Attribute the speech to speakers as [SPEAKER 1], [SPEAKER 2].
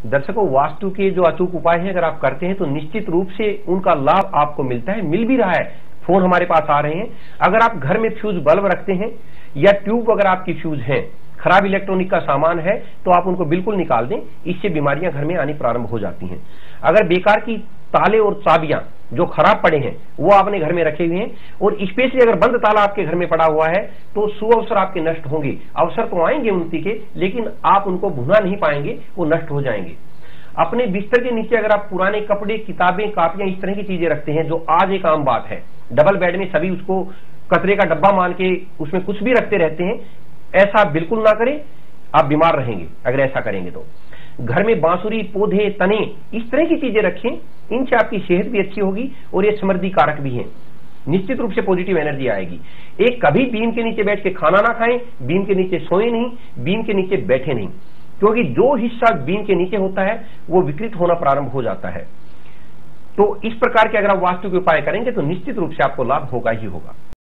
[SPEAKER 1] दर्शकों, वास्तु के जो अचूक उपाय हैं अगर आप करते हैं तो निश्चित रूप से उनका लाभ आपको मिलता है, मिल भी रहा है। फोन हमारे पास आ रहे हैं। अगर आप घर में फ्यूज बल्ब रखते हैं या ट्यूब अगर आपकी फ्यूज है, खराब इलेक्ट्रॉनिक का सामान है, तो आप उनको बिल्कुल निकाल दें, इससे बीमारियां घर में आनी प्रारंभ हो जाती हैं। अगर बेकार की ताले और चाबियां जो खराब पड़े हैं वो आपने घर में रखे हुए हैं और स्पेशली अगर बंद ताला आपके घर में पड़ा हुआ है तो शुभ अवसर आपके नष्ट होंगे। अवसर तो आएंगे उन्नति के, लेकिन आप उनको भुना नहीं पाएंगे, वो नष्ट हो जाएंगे। अपने बिस्तर के नीचे अगर आप पुराने कपड़े, किताबें, कापियां, इस तरह की चीजें रखते हैं, जो आज एक आम बात है, डबल बेड में सभी उसको कचरे का डब्बा मान के उसमें कुछ भी रखते रहते हैं, ऐसा बिल्कुल ना करें, आप बीमार रहेंगे अगर ऐसा करेंगे तो। घर में बांसुरी, पौधे, तने, इस तरह की चीजें रखें, इनसे आपकी सेहत भी अच्छी होगी और ये समृद्धि कारक भी हैं। निश्चित रूप से पॉजिटिव एनर्जी आएगी। एक, कभी बीम के नीचे बैठ के खाना ना खाएं, बीम के नीचे सोए नहीं, बीम के नीचे बैठे नहीं, क्योंकि जो हिस्सा बीम के नीचे होता है वो विकृत होना प्रारंभ हो जाता है। तो इस प्रकार के अगर आप वास्तु के उपाय करेंगे तो निश्चित रूप से आपको लाभ होगा ही होगा।